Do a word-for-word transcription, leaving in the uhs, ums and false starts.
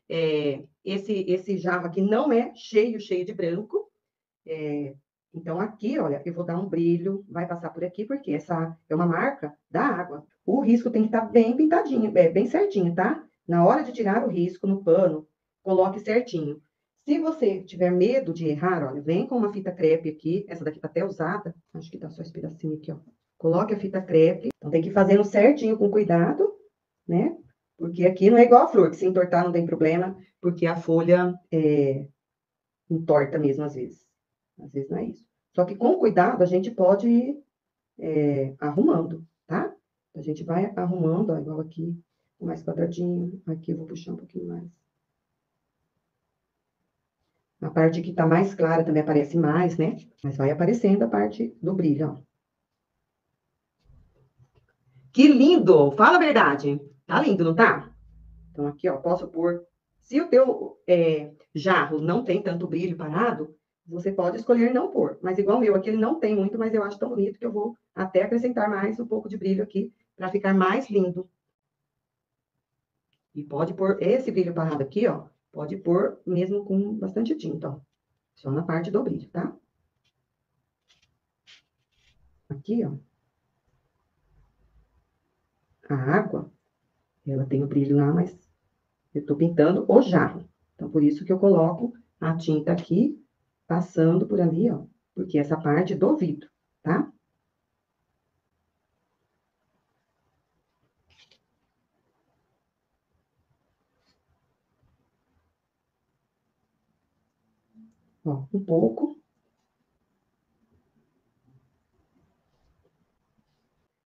é, esse, esse Java aqui não é cheio, cheio de branco. É, então, aqui, olha, eu vou dar um brilho, vai passar por aqui, porque essa é uma marca da água. O risco tem que estar bem pintadinho, é, bem certinho, tá? Na hora de tirar o risco no pano, coloque certinho. Se você tiver medo de errar, olha, vem com uma fita crepe aqui, essa daqui tá até usada, acho que tá só esse pedacinho aqui, ó. Coloque a fita crepe, então tem que ir fazendo certinho, com cuidado, né? Porque aqui não é igual a flor, que se entortar não tem problema, porque a folha é, entorta mesmo às vezes. Às vezes não é isso. Só que com cuidado a gente pode ir é, arrumando, tá? A gente vai arrumando, ó, igual aqui, mais quadradinho. Aqui eu vou puxar um pouquinho mais. A parte que tá mais clara também aparece mais, né? Mas vai aparecendo a parte do brilho, ó. Que lindo! Fala a verdade. Tá lindo, não tá? Então, aqui, ó, posso pôr... Se o teu é, jarro não tem tanto brilho parado, você pode escolher não pôr. Mas igual o meu aqui, ele não tem muito, mas eu acho tão bonito que eu vou até acrescentar mais um pouco de brilho aqui, para ficar mais lindo. E pode pôr esse brilho parado aqui, ó, pode pôr mesmo com bastante tinta, ó. Só na parte do brilho, tá? Aqui, ó. A água, ela tem o brilho lá, mas eu tô pintando o jarro. Então, por isso que eu coloco a tinta aqui, passando por ali, ó. Porque essa parte do vidro, tá? Ó, um pouco.